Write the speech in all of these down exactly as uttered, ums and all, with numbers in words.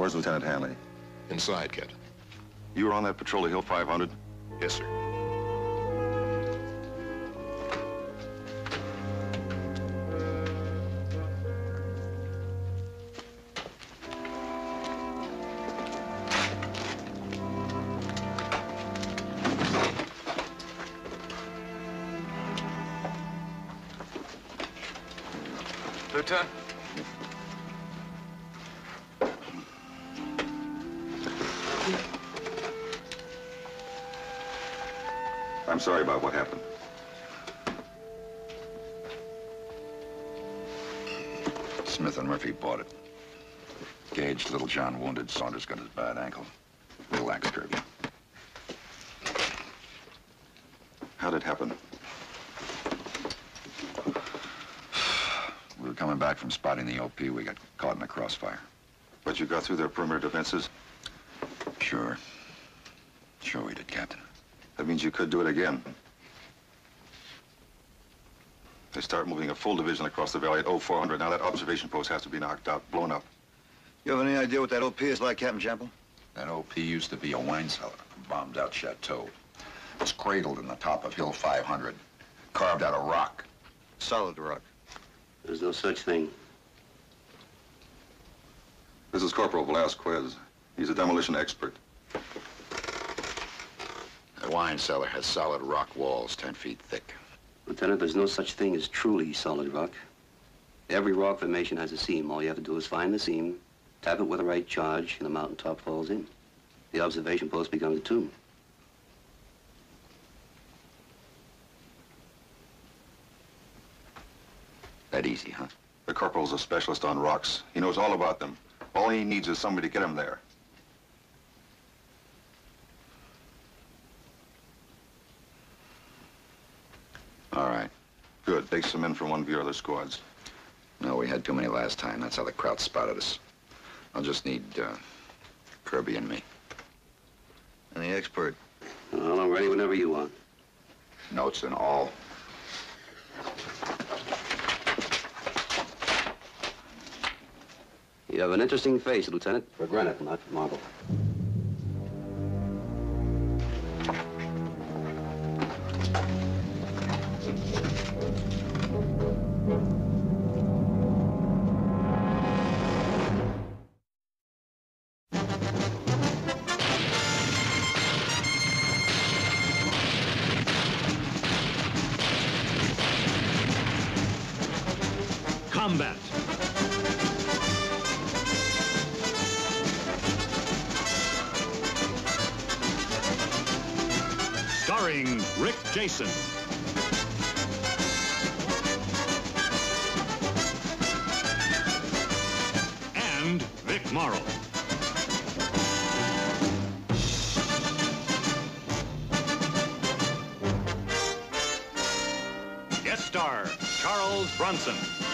Where's Lieutenant Hanley? Inside, Captain. You were on that patrol to Hill five hundred? Yes, sir. Lieutenant? I'm sorry about what happened. Smith and Murphy bought it. Gage, Little John wounded, Saunders got his bad ankle. Relax, Kirby. How did it happen? We were coming back from spotting the O P. We got caught in the crossfire. But you got through their perimeter defenses? Sure. Sure we did, Captain. That means you could do it again. They start moving a full division across the valley at oh four hundred. Now that observation post has to be knocked out, blown up. You have any idea what that O P is like, Captain Chappell? That O P used to be a wine cellar, a bombed-out chateau. It's cradled in the top of Hill five hundred, carved out of rock. Solid rock. There's no such thing. This is Corporal Velasquez. He's a demolition expert. The wine cellar has solid rock walls, ten feet thick. Lieutenant, there's no such thing as truly solid rock. Every rock formation has a seam. All you have to do is find the seam, tap it with the right charge, and the mountaintop falls in. The observation post becomes a tomb. That easy, huh? The corporal's a specialist on rocks. He knows all about them. All he needs is somebody to get him there. All right. Good. Take some men from one of your other squads. No, we had too many last time. That's how the Kraut spotted us. I'll just need uh, Kirby and me. And the expert? Well, I'm ready whenever you want. Notes and all. You have an interesting face, Lieutenant, for granite, not for marble. Combat. Starring Rick Jason. And Vic Morrow. Guest star, Charles Bronson.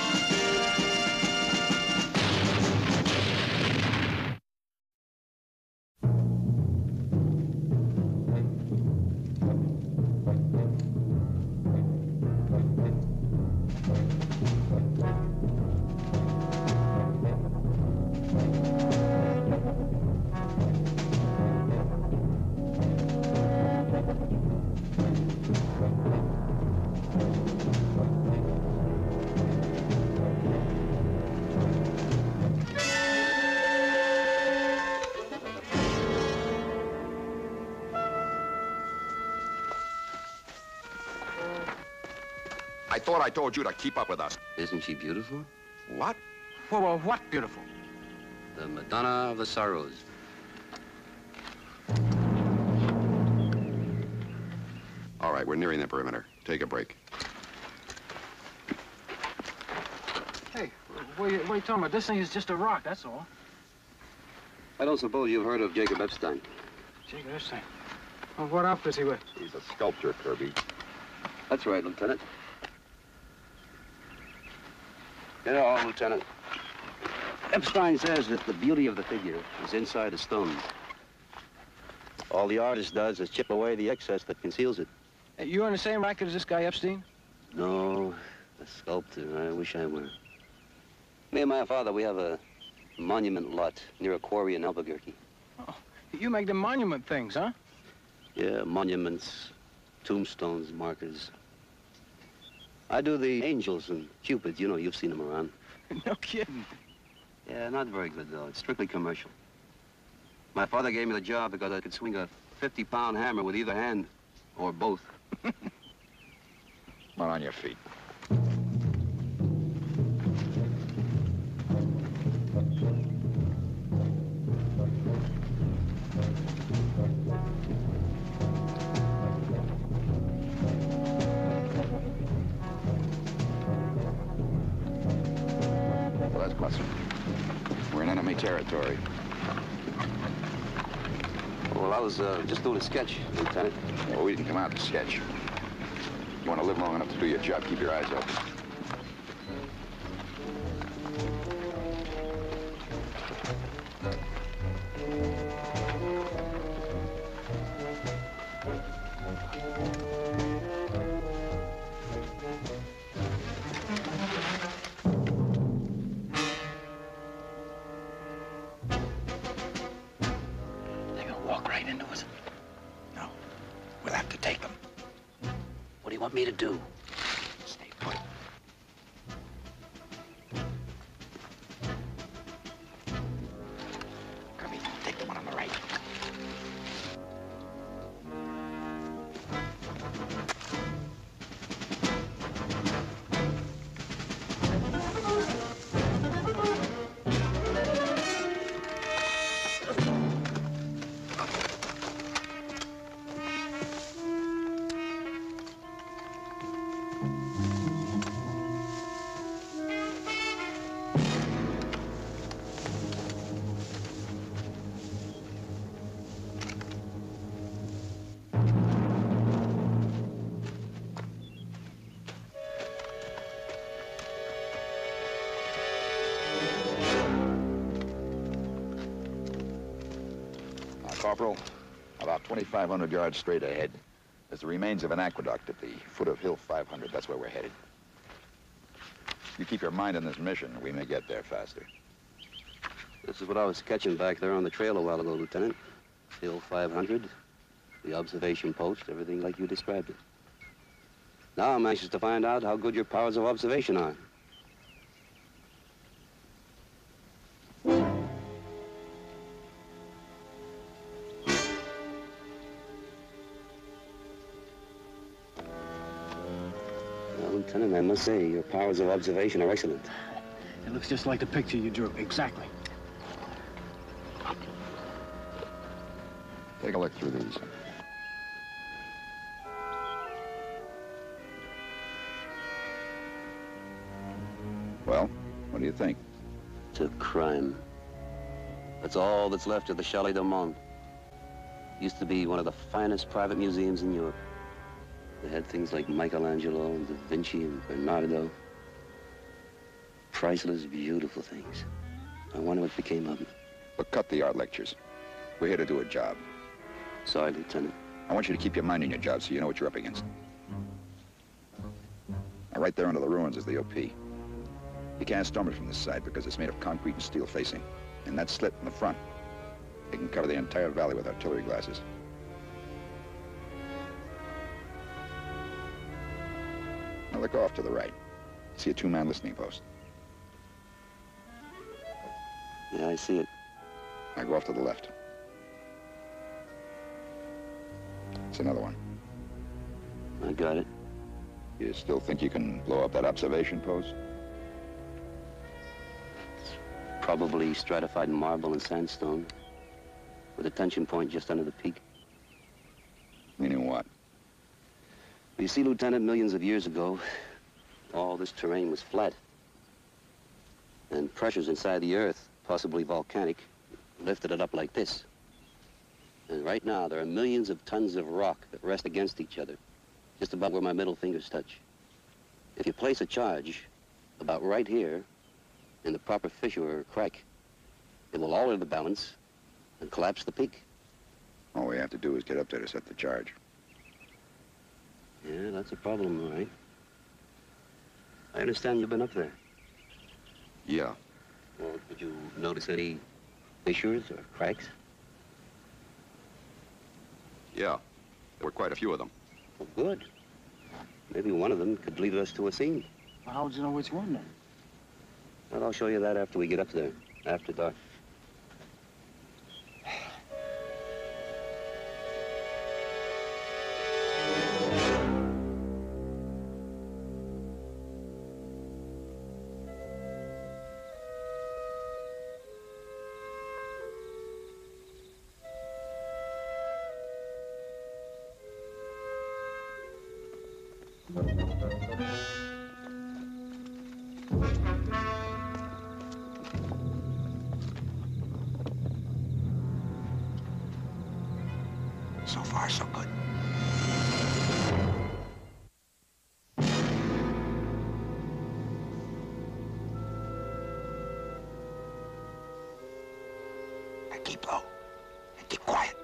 I thought I told you to keep up with us. Isn't she beautiful? What? Whoa, whoa, what beautiful? The Madonna of the Sorrows. All right, we're nearing the perimeter. Take a break. Hey, what are, you, what are you talking about? This thing is just a rock, that's all. I don't suppose you've heard of Jacob Epstein. Jacob Epstein? Well, what outfit is he with? He's a sculptor, Kirby. That's right, Lieutenant. You know, Lieutenant, Epstein says that the beauty of the figure is inside the stone. All the artist does is chip away the excess that conceals it. Hey, you on the same racket as this guy Epstein? No, a sculptor. I wish I were. Me and my father, we have a Monument lot near a quarry in Albuquerque. You make the monument things, huh? Yeah, monuments, tombstones, markers. I do the angels and cupids. You know, you've seen them around. No kidding. Yeah, not very good, though. It's strictly commercial. My father gave me the job because I could swing a fifty pound hammer with either hand, or both. Come on, on your feet. Well, that's closer. We're in enemy territory. Well, I was uh, just doing a sketch, Lieutenant. Well, we didn't come out to sketch. You want to live long enough to do your job, keep your eyes open. They're gonna walk right into us. No, we'll have to take them. What do you want me to do? Stay put. Kirby, take the one on the right. Corporal, about twenty-five hundred yards straight ahead, there's the remains of an aqueduct at the foot of Hill five hundred. That's where we're headed. You keep your mind on this mission, we may get there faster. This is what I was sketching back there on the trail a while ago, Lieutenant. Hill five hundred, the observation post, everything like you described it. Now I'm anxious to find out how good your powers of observation are. Well, Lieutenant, I must say, your powers of observation are excellent. It looks just like the picture you drew. Exactly. Take a look through these. Well, what do you think? It's a crime. That's all that's left of the Chalet del Monde. Used to be one of the finest private museums in Europe. They had things like Michelangelo and Da Vinci and Bernardo. Priceless, beautiful things. I wonder what became of them. Look, cut the art lectures. We're here to do a job. Sorry, Lieutenant. I want you to keep your mind on your job so you know what you're up against. Now, right there under the ruins is the O P. You can't storm it from this side because it's made of concrete and steel facing. And that slit in the front, it can cover the entire valley with artillery glasses. Now look off to the right. See a two-man listening post. Yeah, I see it. Now go off to the left. It's another one. I got it. You still think you can blow up that observation post? Probably stratified marble and sandstone, with a tension point just under the peak. Meaning what? You see, Lieutenant, millions of years ago, all this terrain was flat. And pressures inside the earth, possibly volcanic, lifted it up like this. And right now, there are millions of tons of rock that rest against each other, just about where my middle fingers touch. If you place a charge about right here, in the proper fissure or crack, it will alter the balance and collapse the peak. All we have to do is get up there to set the charge. Yeah, that's a problem, all right. I understand you've been up there. Yeah. Well, did you notice any fissures or cracks? Yeah, there were quite a few of them. Well, good. Maybe one of them could lead us to a scene. Well, how would you know which one then? Well, I'll show you that after we get up there, after dark. So far, so good. Now keep low and keep quiet.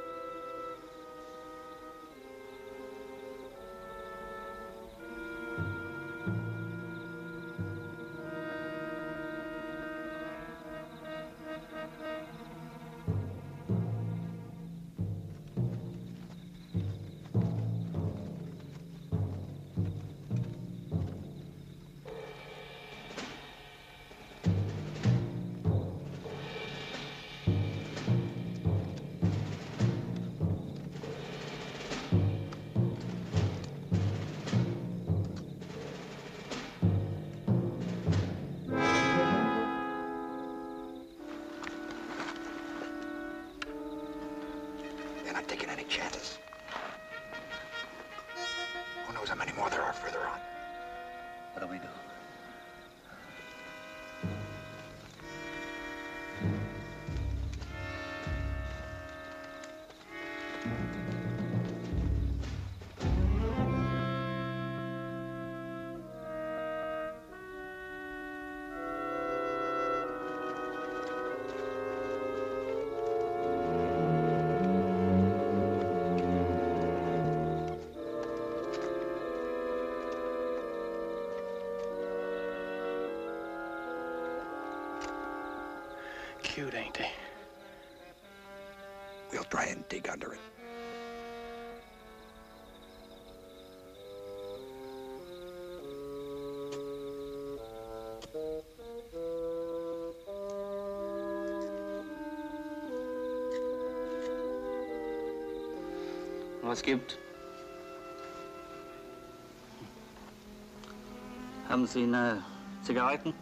They're not taking any chances. Who knows how many more there are further on? What do we do? Cute, ain't they? We'll try and dig under it. Was gibt? Haben Sie eine Zigaretten?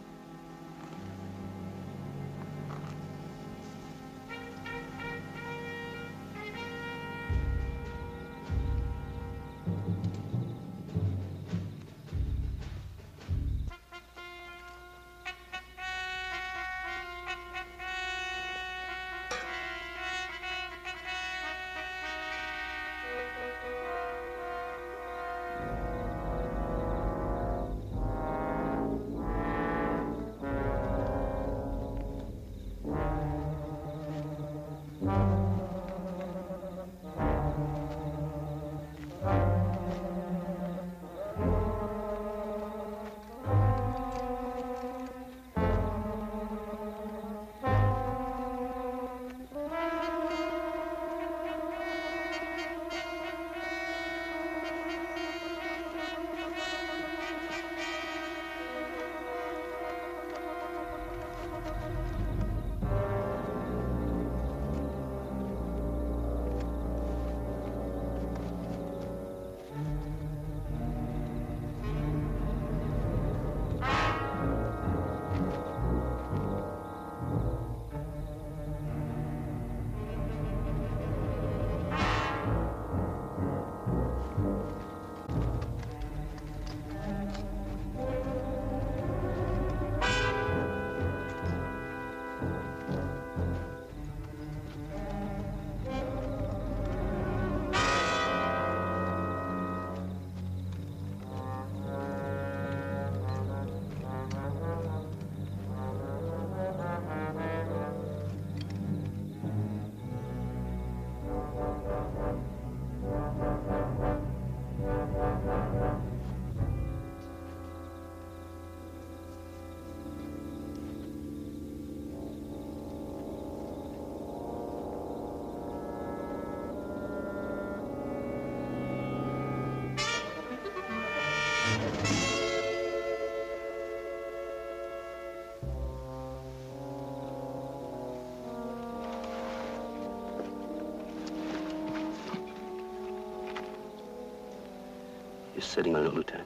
You're sitting on it, Lieutenant.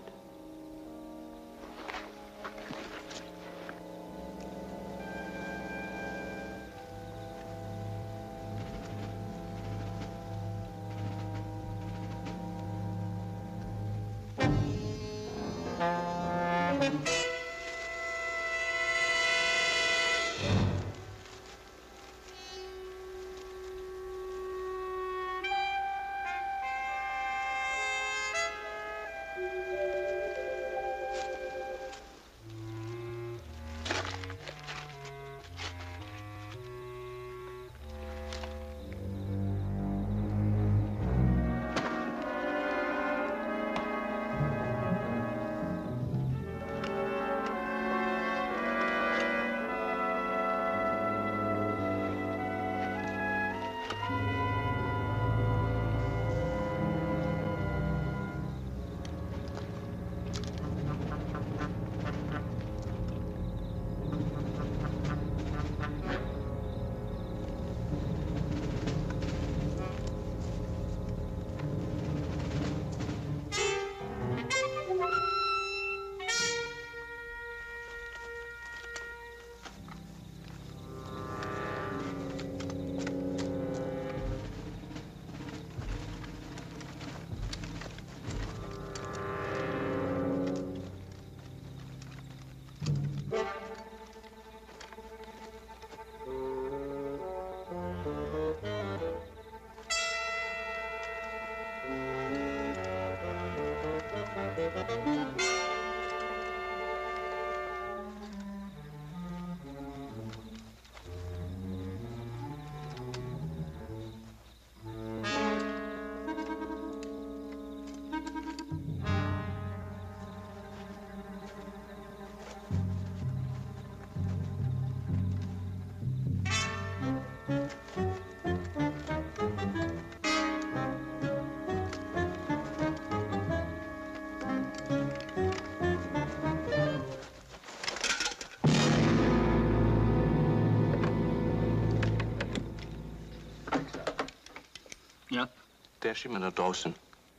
Ja? Der ist immer noch draußen.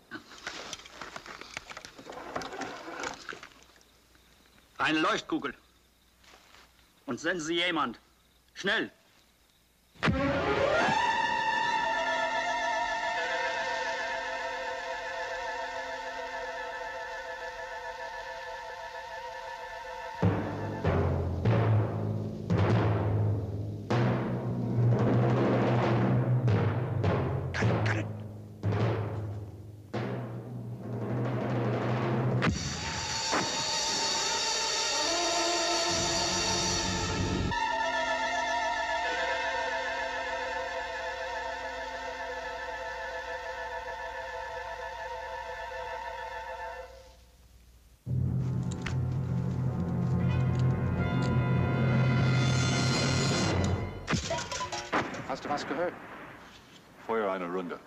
Eine Leuchtkugel. Und senden Sie jemand. Schnell. Hast du was gehört? Feuer eine Runde.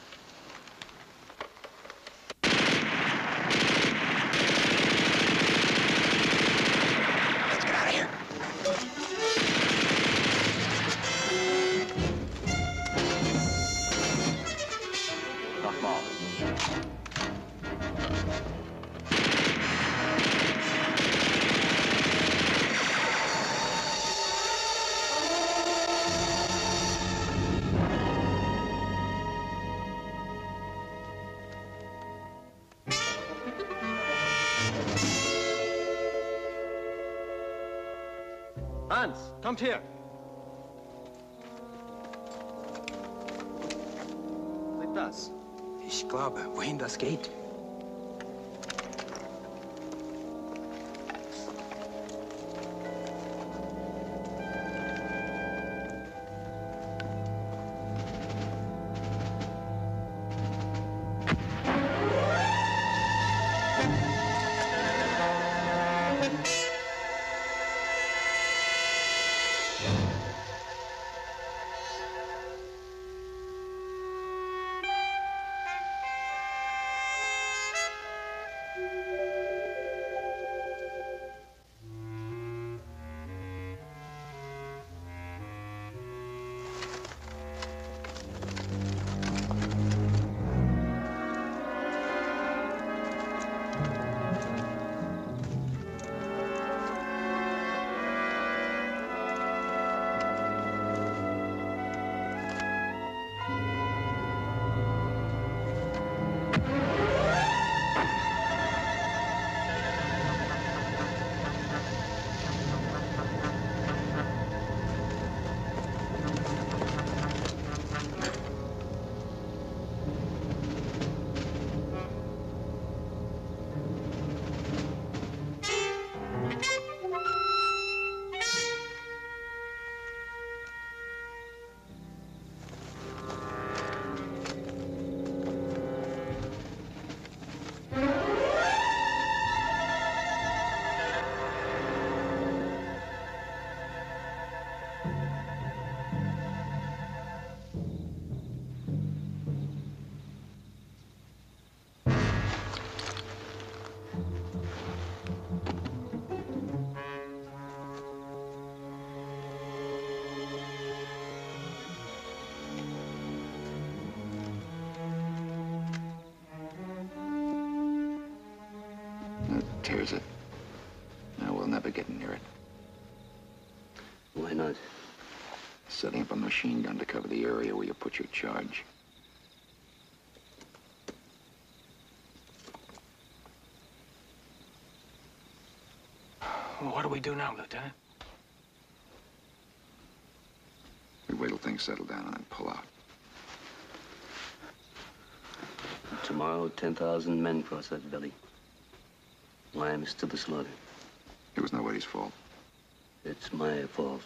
Nochmal. Hans, kommt her. Seht das. Ich glaube, wohin das geht. Tears it. No, we'll never get near it. Why not? Setting up a machine gun to cover the area where you put your charge. Well, what do we do now, Lieutenant? We wait till things settle down and then pull out. Tomorrow, ten thousand men cross that valley. Lime's to the slaughter. It was nobody's fault. It's my fault.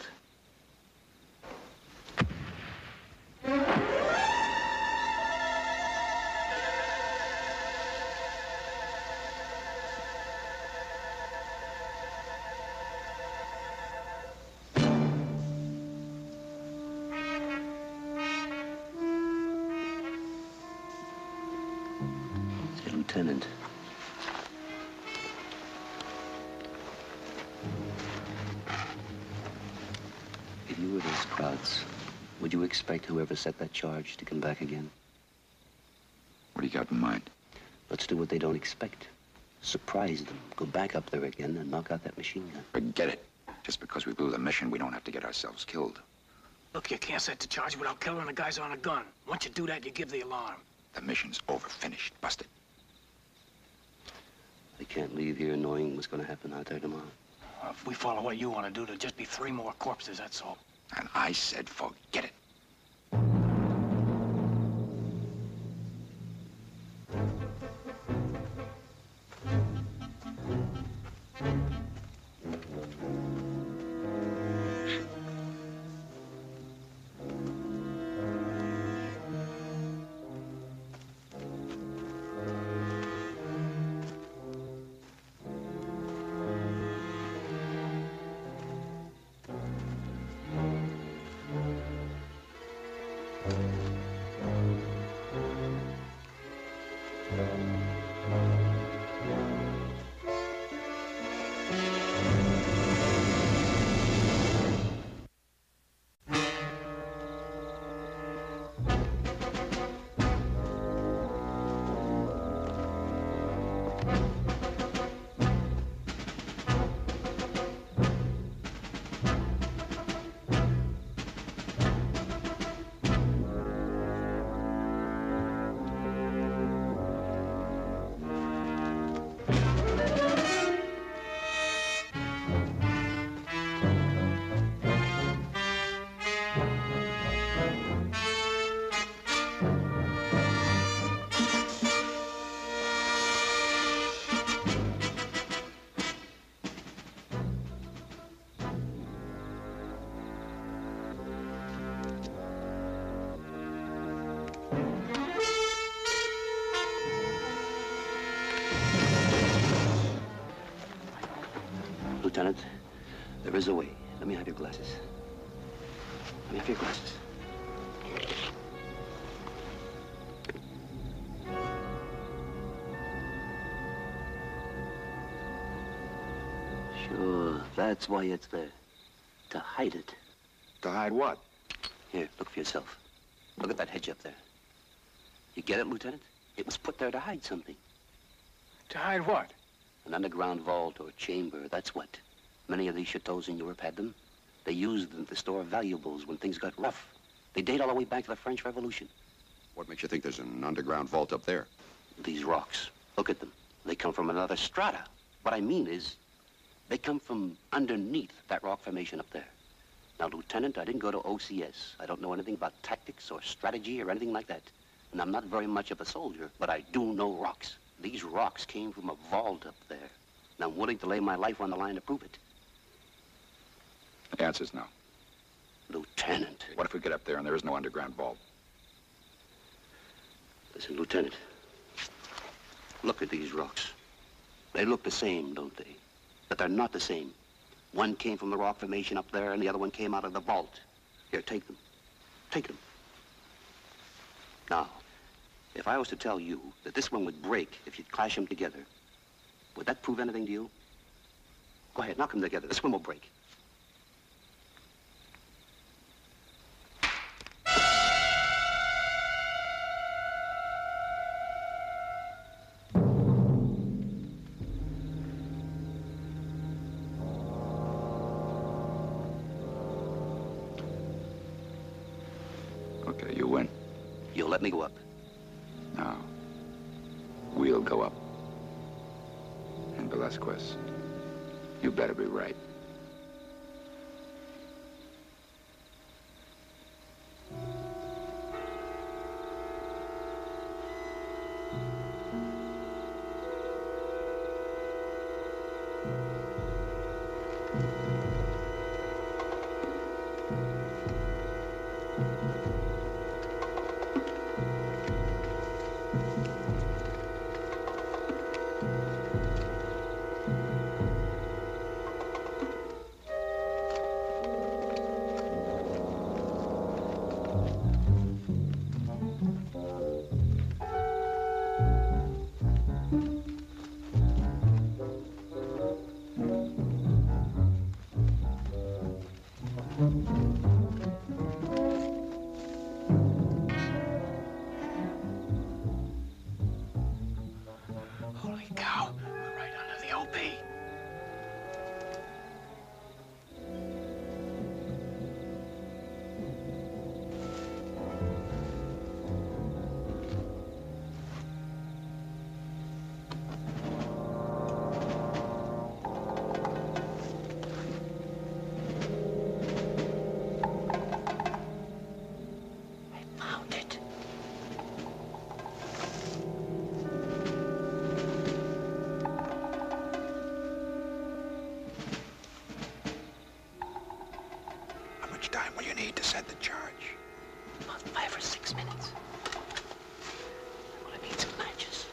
Say, Lieutenant. If you were those crowds, would you expect whoever set that charge to come back again? What do you got in mind? Let's do what they don't expect. Surprise them. Go back up there again and knock out that machine gun. Forget it. Just because we blew the mission, we don't have to get ourselves killed. Look, you can't set the charge without killing the guys on a gun. Once you do that, you give the alarm. The mission's over, finished, busted. I can't leave here knowing what's going to happen out there tomorrow. Uh, if we follow what you want to do, there'll just be three more corpses, that's all. And I said forget it. Lieutenant, there is a way. Let me have your glasses. Let me have your glasses. Sure, that's why it's there. To hide it. To hide what? Here, look for yourself. Look at that hedge up there. You get it, Lieutenant? It was put there to hide something. To hide what? An underground vault or chamber, that's what. Many of these chateaus in Europe had them. They used them to store valuables when things got rough. They date all the way back to the French Revolution. What makes you think there's an underground vault up there? These rocks, look at them. They come from another strata. What I mean is, they come from underneath that rock formation up there. Now, Lieutenant, I didn't go to O C S. I don't know anything about tactics or strategy or anything like that. And I'm not very much of a soldier, but I do know rocks. These rocks came from a vault up there. And I'm willing to lay my life on the line to prove it. The answer's no. Lieutenant. What if we get up there and there is no underground vault? Listen, Lieutenant. Look at these rocks. They look the same, don't they? But they're not the same. One came from the rock formation up there, and the other one came out of the vault. Here, take them. Take them. Now, if I was to tell you that this one would break if you'd clash them together, would that prove anything to you? Go ahead, knock them together. This one will break. Uh, you win. You'll let me go up. No. We'll go up. And Velasquez, you better be right. Holy cow, we're right under the O P. I found it. How much time will you need to set the charge? About five or six minutes. I'm gonna need some matches.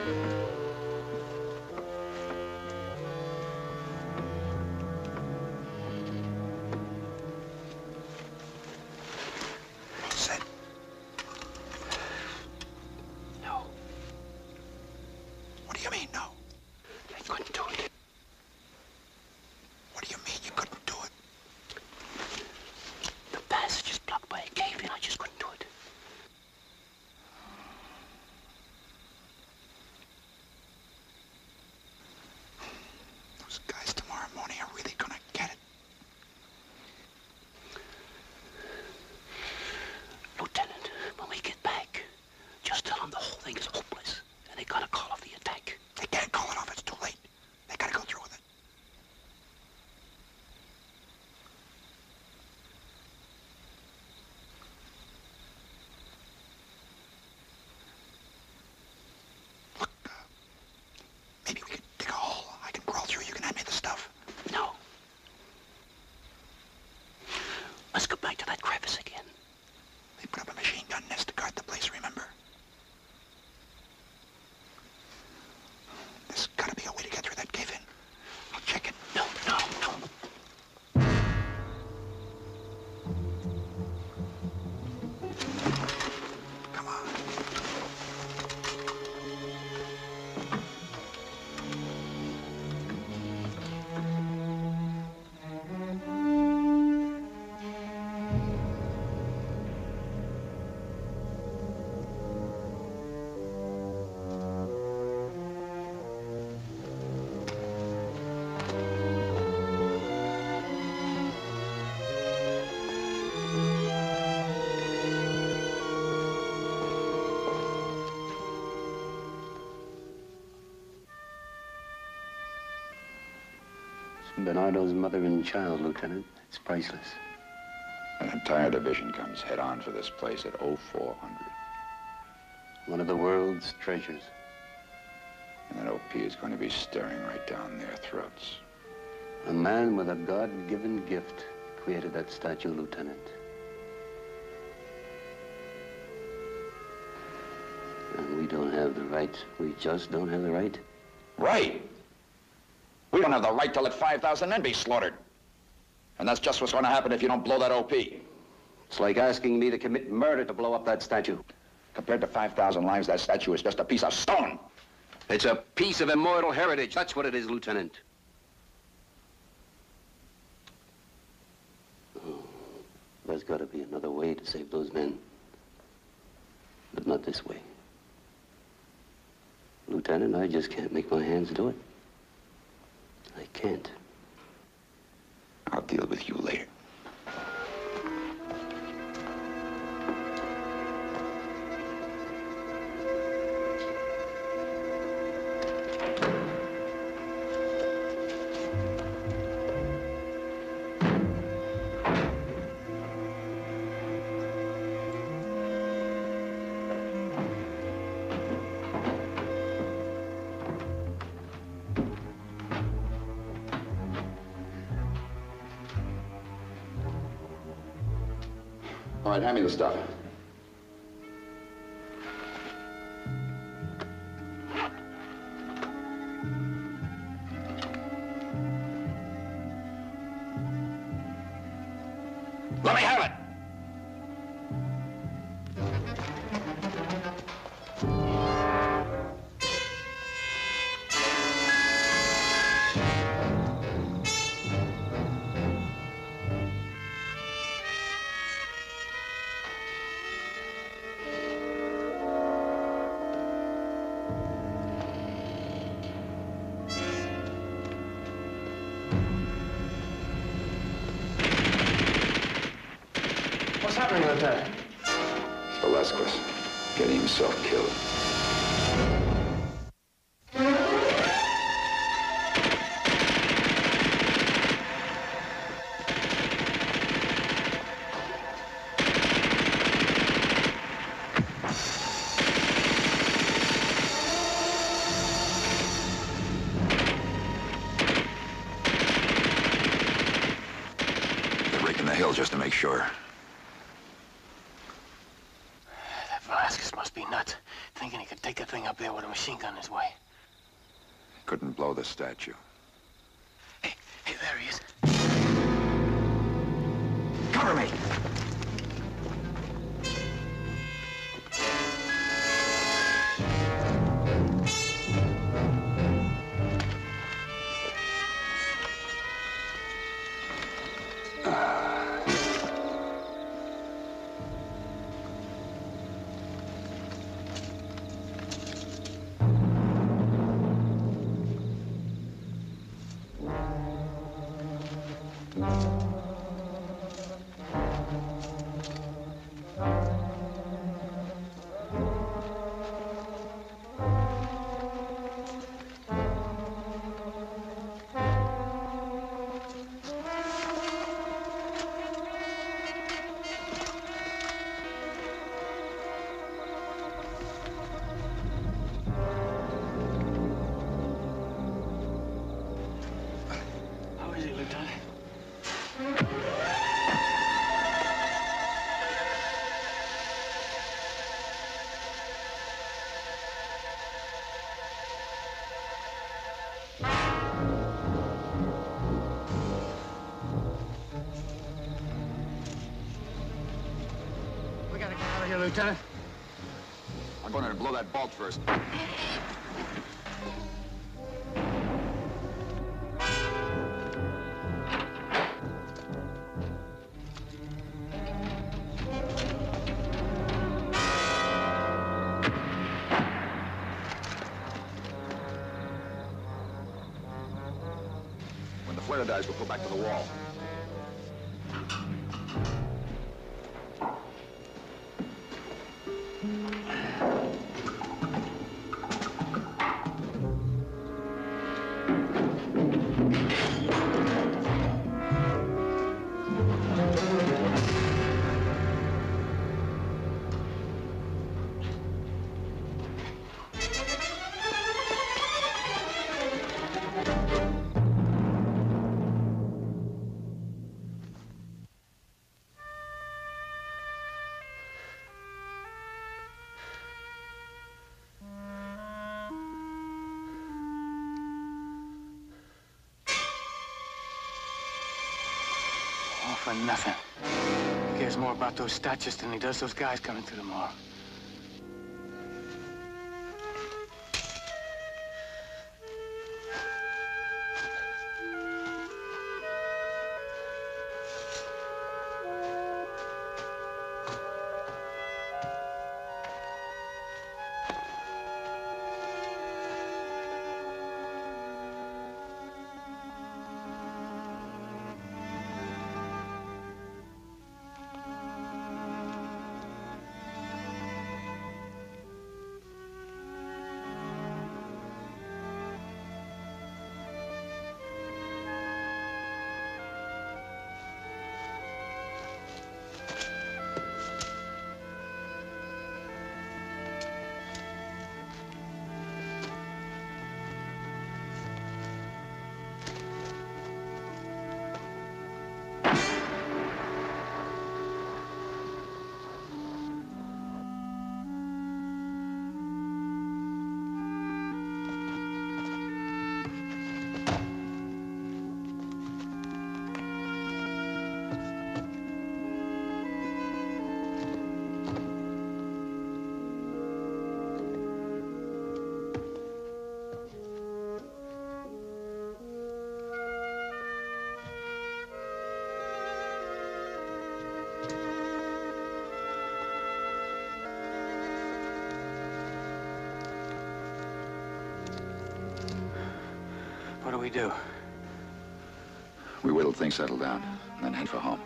Set. No, What do you mean, no? I couldn't do it. What do you mean you couldn't do it? The passage is blocked by a cave-in. I just couldn't do it. Those guys tomorrow morning are really gonna get it. Lieutenant, when we get back, just tell them the whole thing is hopeless, and they gotta call off the attack. They can't call it off. It's too late. They gotta go through with it. Look, uh, maybe we could dig a hole. I can crawl through. You can hand me the stuff. No. Let's go back to that crevice again. They put up a machine gun nest to guard the place, remember? There's gotta be a way to get through that cave-in. I'll check it. No, no, no. Come on. Bernardo's mother and child, Lieutenant. It's priceless. An entire division comes head on for this place at oh four hundred. One of the world's treasures. And that O P is going to be staring right down their throats. A man with a God-given gift created that statue, Lieutenant. And we don't have the right. We just don't have the right. Right. We don't have the right to let five thousand men be slaughtered. And that's just what's going to happen if you don't blow that O P. It's like asking me to commit murder to blow up that statue. Compared to five thousand lives, that statue is just a piece of stone. It's a piece of immortal heritage. That's what it is, Lieutenant. Oh, there's got to be another way to save those men. But not this way. Lieutenant, I just can't make my hands do it. I can't. I'll deal with you later. All right, hand me the stuff. Let me have it! What's happening, Lieutenant? Velasquez getting himself killed. They're raking the hill just to make sure. That Velasquez must must be nuts, thinking he could take a thing up there with a machine gun his way. Couldn't blow the statue. Hey, hey, there he is. Cover me! We gotta get out of here, Lieutenant. I'm going to blow that bolt first. When the flare dies, we'll go back to the wall. All for nothing. He cares more about those statues than he does those guys coming through the mall. What do we do? We wait till things settle down, and then head for home.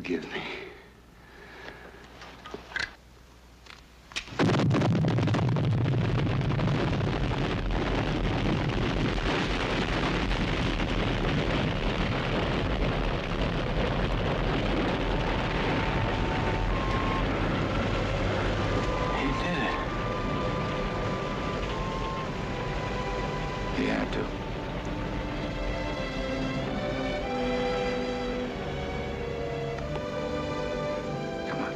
forgive me. He had to. Come on.